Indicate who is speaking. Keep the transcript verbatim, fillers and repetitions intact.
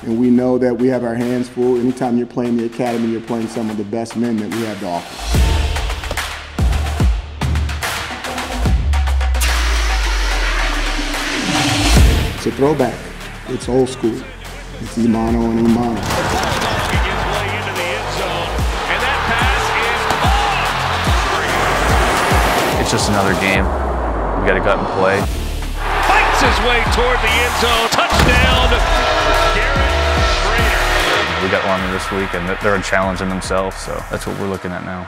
Speaker 1: And we know that we have our hands full. Anytime you're playing the academy, you're playing some of the best men that we have to offer. It's a throwback. It's old school. It's mano and mano.
Speaker 2: It's just another game. We got to go out and play.
Speaker 3: Fights his way toward the end zone. Touchdown, Garrett Schrader.
Speaker 2: We got Army this week, and they're a challenge in themselves, so that's what we're looking at now.